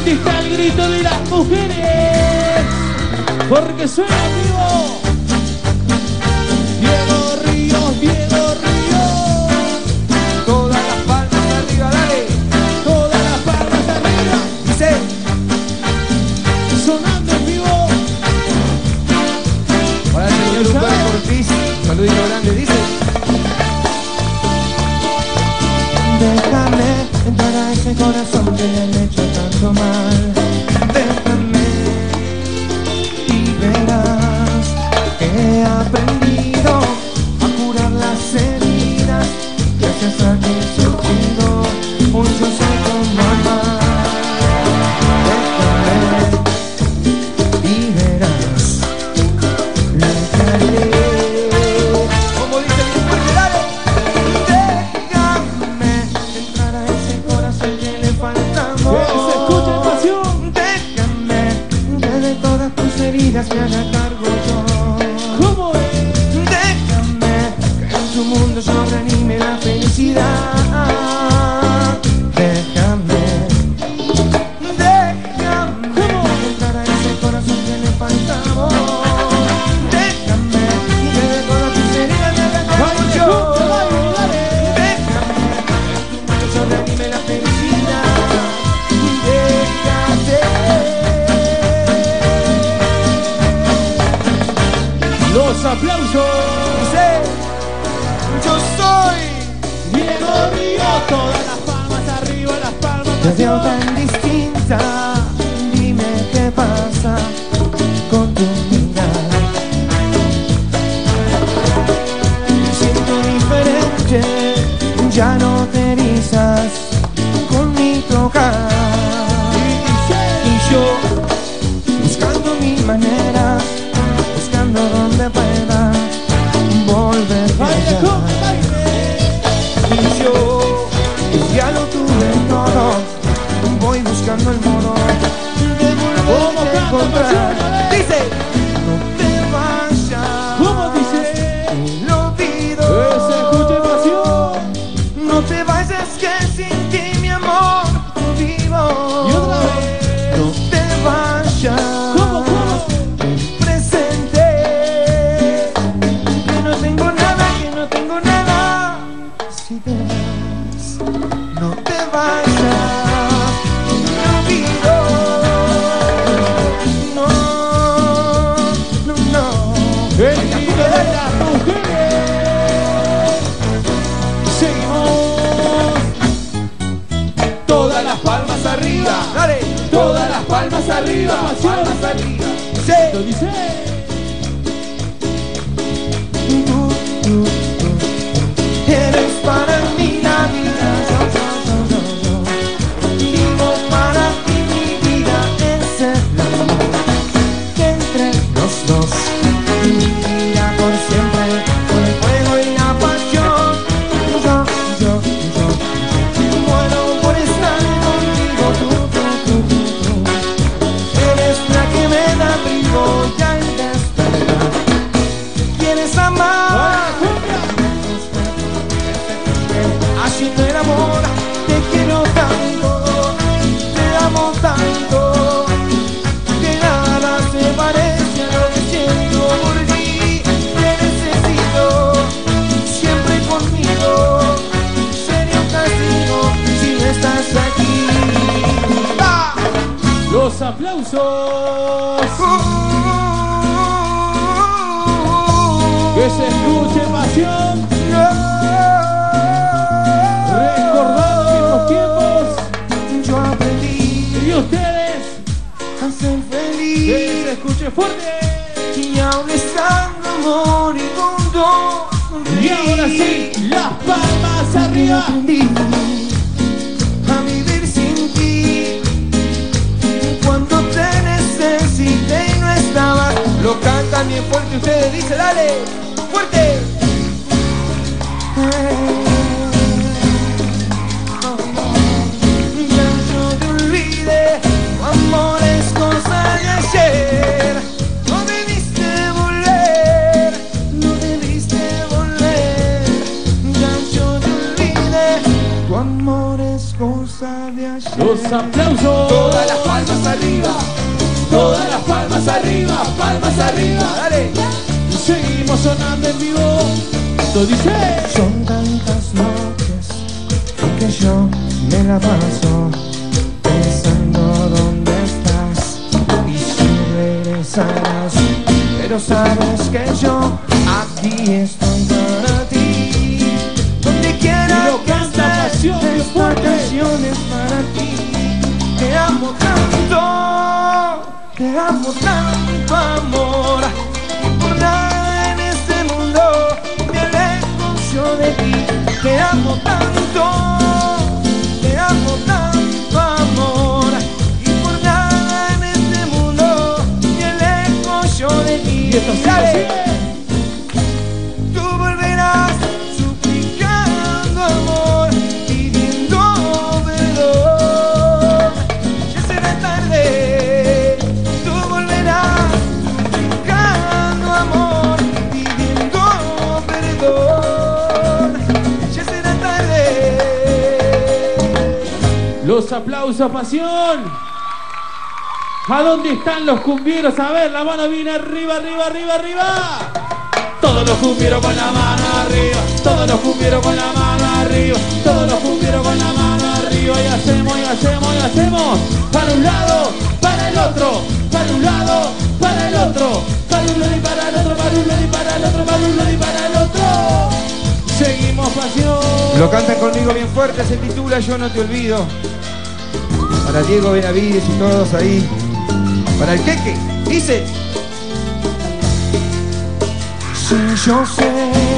¿Dónde está el grito de las mujeres? Porque suena vivo. Diego Ríos, Diego Ríos. Todas las palmas arriba, dale. Todas las palmas arriba. Dice. Sonando en vivo. Para el señor Humberto Ortiz. Saludito grande, dice. Déjame entrar a ese corazón que le han hecho tanto mal. Déjame y verás que he aprendido a curar las heridas gracias a que he sufrido un yo soy como mamá. Déjame y verás lo que haré. Como dice el fuerte, dale. Me haga cargo yo. ¿Cómo es? Déjame que en tu mundo yo reanime la felicidad. Déjame entrar a ese corazón que le falta amor. Déjame que de todas tus heridas me haga cargo yo. Déjame que en tu mundo yo reanime la felicidad. Los aplausos. Dice, yo soy Diego Ríos. Todas las palmas arriba, las palmas te veo arriba. tan distinta. Dime qué pasa con tu mirada. Me siento diferente, ya no te erizas con mi tocar. Y yo buscando mi manera, buscando donde pueda volver a llegar. Y yo ya lo tuve todo, voy buscando el modo de volver a encontrar. Dice, no te vayas. ¿Cómo dice? Lo pido. Que se escuche pasión. No te vayas que sin ti mi amor vivo. Y otra vez. No te vayas. ¿Cómo? Si te vas, no te vayas, no pido, no, no, no. El grito de las mujeres. Seguimos. Todas las palmas arriba. Dale. Todas las palmas arriba. Palmas arriba. Esto dice. Tú eres para mí la vida, yo. Vivo para ti mi vida, es el amor que entre los dos vivirá por siempre, con el fuego y la pasión. Yo muero por estar contigo, tú. Eres la que me da brillo y al despertar quieres amar. Haciendo el amor, te quiero tanto, te amo tanto, que nada se parece a lo que siento por ti. Te necesito siempre conmigo, sería un castigo si no estás aquí. ¡Ah! Los aplausos. Que se escuche pasión. Recordado en los tiempos. Yo aprendí Y ustedes. a ser Que feliz. se escuche fuerte. Y aún estando moribundo, Y ahora sí, las palmas arriba. aprendí a vivir sin ti. Cuando te necesité y no estabas. Lo cantan bien fuerte ustedes, dice, dale. Fuerte. Ya no te olvides, tu amor es cosa de ayer. No debiste volver, no debiste volver. Ya yo te olvidé, tu amor es cosa de ayer. Los aplausos. Todas las palmas palmas arriba, palmas arriba. Dale. Seguimos sonando en vivo. Esto dice. Son tantas noches que yo me la paso pensando dónde estás y si regresarás. Pero sabes que yo aquí estoy para ti. Donde quiera Lo que canta estés, Pasión, bien esta fuerte. canción es para ti. Te amo tanto, te amo tanto, amor. Y por nada en este mundo me alejo yo de ti. Te amo tanto, amor. Y por nada en este mundo me alejo yo de ti. Y esto sigue, Dale. sigue. Tú volverás suplicando amor, pidiendo perdón. Ya será tarde. Tú volverás suplicando amor, pidiendo perdón. Ya será tarde. Los aplausos, Pasión. ¿A dónde están los cumbieros? A ver, la mano viene arriba, arriba, arriba, arriba. Todos los cumbieros con la mano arriba. Todos los cumbieros con la mano arriba. Todos los cumbieros con la mano arriba. Y hacemos, y hacemos, y hacemos. Para un lado, para el otro. Para un lado, para el otro. Para un lado y para el otro. Para un lado y para el otro. Para un lado y para el otro. Seguimos, Pasión. Lo cantan conmigo bien fuerte, se titula Yo no te olvido. Para Diego Benavides y todos ahí. Para el Queque, dice. Si yo sé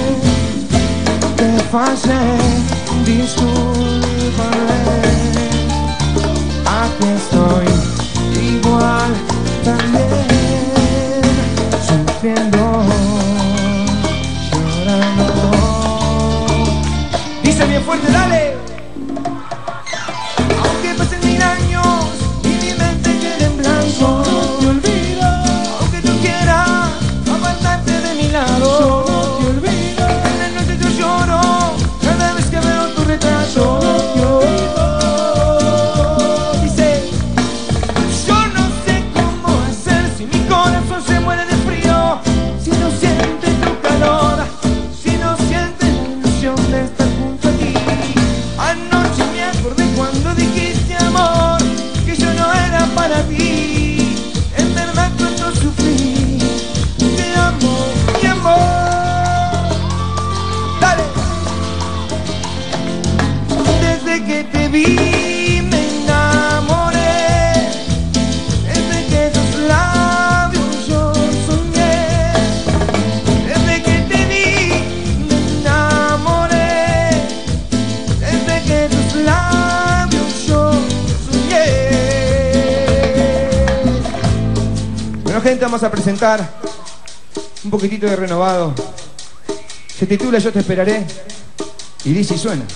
que fallé, discúlpame. Aquí estoy igual también, sufriendo, llorando. Dice bien fuerte, dale. Aunque pasen 1000 años y mi mente quede en blanco, No te olvido. aunque tú quieras apartarte de mi lado, Yo no te olvido. en la noche yo lloro cada vez que veo tu retrato. Dice, yo no sé cómo hacer si mi corazón se muere de frío, si no siente tu calor, si no siente la ilusión de estar junto a ti. Anoche me acordé cuando dijiste, amor, que yo no era para ti. En verdad cuando sufrí, te amo, mi amor. Dale. Desde que te vi me enamoré, desde que tus labios yo soñé, desde que te vi me enamoré, desde que tus labios yo soñé. Bueno, gente, vamos a presentar un poquitito de renovado. Se titula Yo te esperaré. Y dice y suena.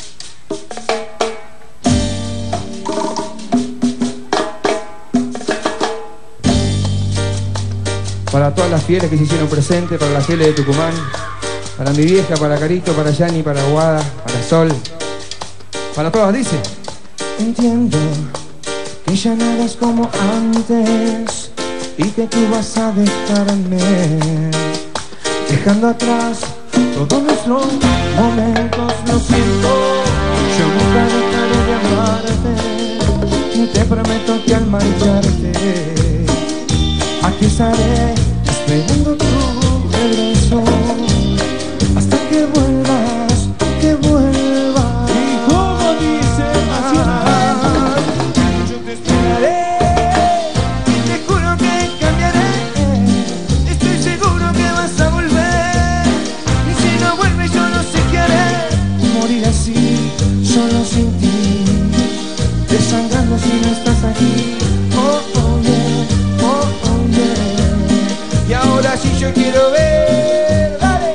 Para todas las fieles que se hicieron presentes, para las fieles de Tucumán, para mi vieja, para Carito, para Yani, para Guada, para Sol, para todas, dice. Entiendo que ya nada es como antes y que tú vas a dejarme, dejando atrás todos nuestros momentos. Lo siento, yo nunca dejaré de amarte y te prometo que al marcharte aquí estaré esperando tu regreso hasta que vuelvas, que vuelvas. ¿Y cómo dice Pasión? Yo te esperaré y te juro que cambiaré. Estoy seguro que vas a volver y si no vuelves yo no sé qué haré. Morir así, solo sin ti, desangrando si no estás aquí. Oh, oh, yeah, oh, oh, yeah. Y ahora sí yo quiero ver, dale.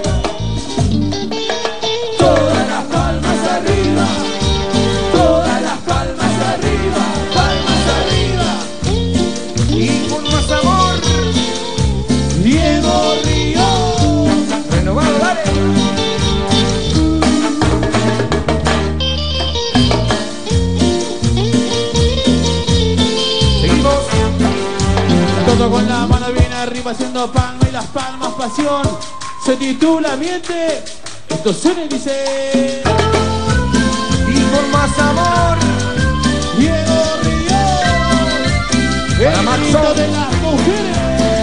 Todas las palmas arriba. Todas las palmas arriba. Palmas arriba. Y con más amor, Diego Ríos. renovado, dale. Seguimos. Todo con la mano bien arriba haciendo palma y las palmas pasión. Se titula Miente. Esto suena y dice. Y con más amor, Diego Ríos, Para el Maxo. grito de las mujeres.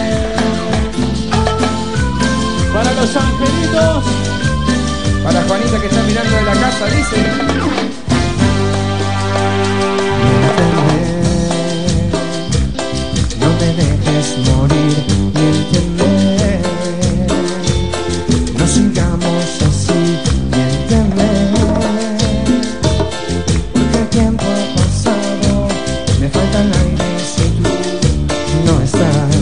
Para los angelitos. Para Juanita que está mirando de la casa, dice. no me dejes morir, miénteme. No sigamos así, miénteme. Porque el tiempo ha pasado, me falta el aire si tú no estás.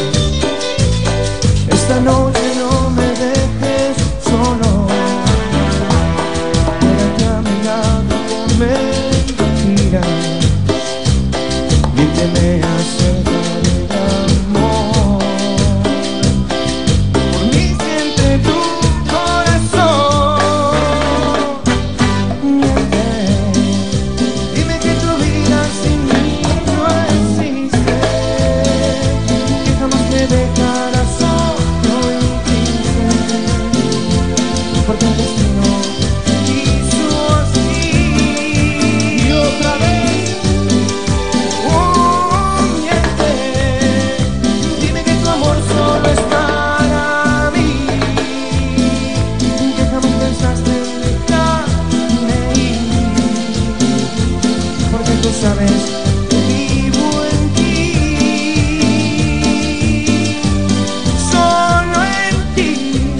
Esta noche no me dejes solo. Quédate a mi lado con mentiras. Miénteme acerca del amor. Por mí siente tu corazón. Miente. Dime que tu vida sin mí no existe. Que jamás me dejarás solo y triste. Porque el destino quiso así. Y otra vez. Miente, dime que tu amor solo es para mí, que jamás pensaste en dejarme ir, porque tú sabes que vivo en ti, solo en ti.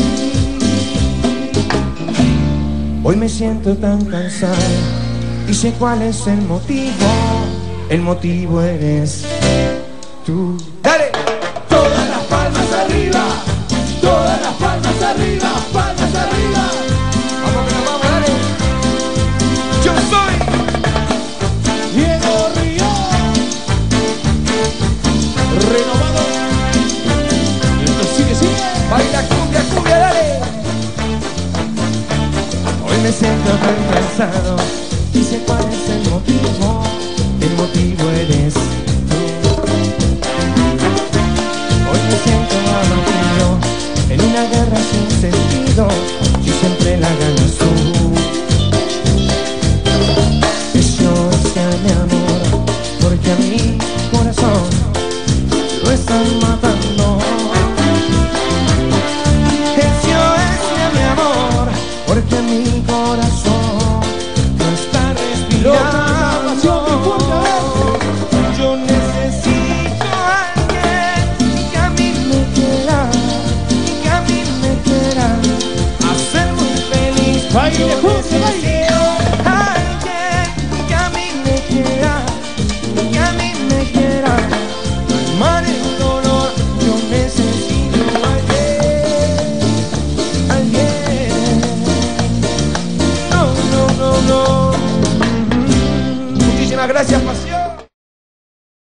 Hoy me siento tan cansado y sé cuál es el motivo. El motivo eres tú. ¡Dale! Todas las palmas arriba. Todas las palmas arriba. Palmas arriba. Vamos que nos vamos, dale. Yo soy. Diego Ríos. Renovado. Esto sigue. Baila cumbia, cumbia, dale. Hoy me siento tan cansado y sé cuál es el motivo. El motivo eres tú. Hoy me siento abatido en una guerra sin sentido. Si siempre la ganas tú. Eso es que mi amor, porque a mi corazón lo están matando. Eso es que mi amor, porque a mi corazón no está respirando. Yo necesito a alguien que a mí me quiera, que a mí me quiera hacer muy feliz. Baile, Yo José, baile. necesito